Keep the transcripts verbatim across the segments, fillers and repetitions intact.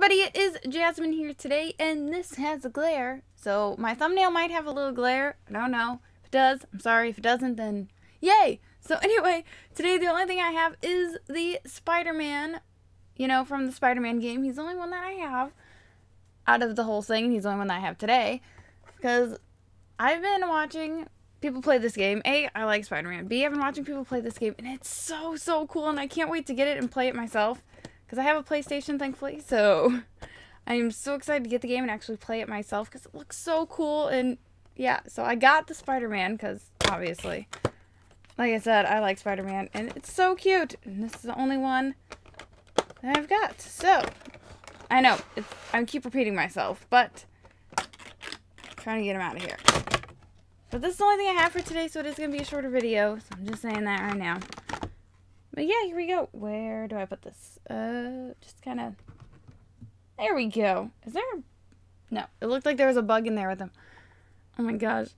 everybody, it is Jasmine here today, and this has a glare, so my thumbnail might have a little glare. I don't know. If it does, I'm sorry. If it doesn't, then yay! So anyway, today the only thing I have is the Spider-Man, you know, from the Spider-Man game. He's the only one that I have out of the whole thing. He's the only one that I have today, because I've been watching people play this game. A, I like Spider-Man. B, I've been watching people play this game, and it's so, so cool, and I can't wait to get it and play it myself. Because I have a PlayStation, thankfully, so I'm so excited to get the game and actually play it myself because it looks so cool. And yeah, so I got the Spider-Man because, obviously, like I said, I like Spider-Man, and it's so cute. And this is the only one that I've got. So, I know, it's, I keep repeating myself, but I'm trying to get him out of here. But this is the only thing I have for today, so it is going to be a shorter video, so I'm just saying that right now. But yeah, here we go. Where do I put this? Uh, just kind of... There we go. Is there... A... No, it looked like there was a bug in there with him. Oh my gosh.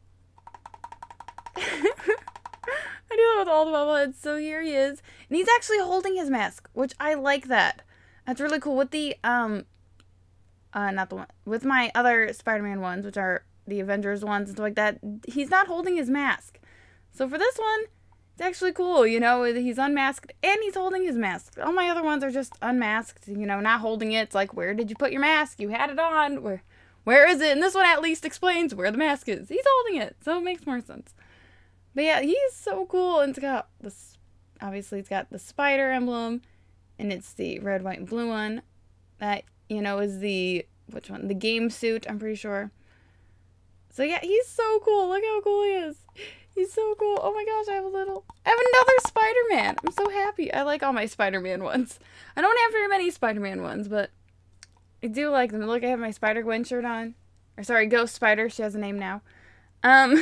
I do that with all the bobbleheads. So here he is. And he's actually holding his mask, which I like that. That's really cool. With the, um... Uh, not the one... With my other Spider-Man ones, which are the Avengers ones and stuff like that, he's not holding his mask. So for this one... It's actually cool, you know, he's unmasked and he's holding his mask. All my other ones are just unmasked, you know, not holding it. It's like, where did you put your mask? You had it on. Where, where is it? And this one at least explains where the mask is. He's holding it, so it makes more sense. But yeah, he's so cool. And it's got this, obviously it's got the spider emblem, and it's the red, white, and blue one. That, you know, is the, which one? The game suit, I'm pretty sure. So yeah, he's so cool. Look how cool he is. He's so cool. Oh my gosh, I have a little... I have another Spider-Man. I'm so happy. I like all my Spider-Man ones. I don't have very many Spider-Man ones, but I do like them. Look, I have my Spider-Gwen shirt on. Or sorry, Ghost Spider. She has a name now. Um,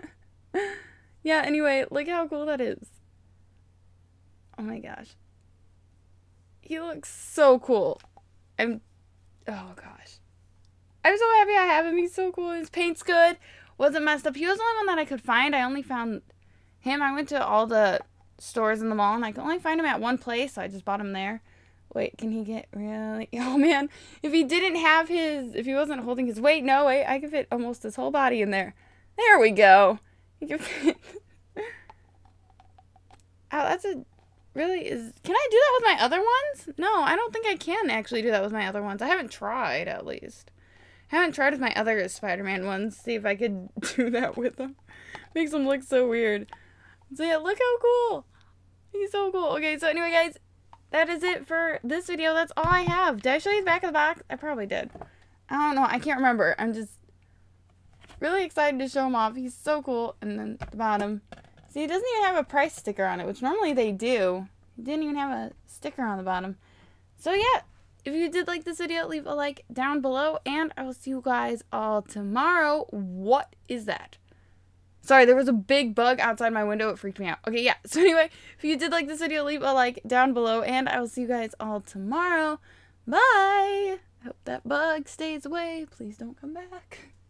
yeah, anyway, look how cool that is. Oh my gosh. He looks so cool. I'm... Oh gosh. I'm so happy I have him. He's so cool. His paint's good. Wasn't messed up. He was the only one that I could find. I only found him. I went to all the stores in the mall, and I could only find him at one place, so I just bought him there. Wait, can he get really... Oh, man. If he didn't have his... If he wasn't holding his weight... No, wait. I can fit almost his whole body in there. There we go. He can fit... Oh, that's a... Really? Is... Can I do that with my other ones? No, I don't think I can actually do that with my other ones. I haven't tried, at least. I haven't tried with my other Spider-Man ones. See if I could do that with them. Makes them look so weird. So yeah, look how cool. He's so cool. Okay, so anyway, guys, that is it for this video. That's all I have. Did I show you the back of the box? I probably did. I don't know. I can't remember. I'm just really excited to show him off. He's so cool. And then the bottom. See, it doesn't even have a price sticker on it, which normally they do. It didn't even have a sticker on the bottom. So yeah. If you did like this video, leave a like down below, and I will see you guys all tomorrow. What is that? Sorry, there was a big bug outside my window. It freaked me out. Okay, yeah. So anyway, if you did like this video, leave a like down below, and I will see you guys all tomorrow. Bye! I hope that bug stays away. Please don't come back.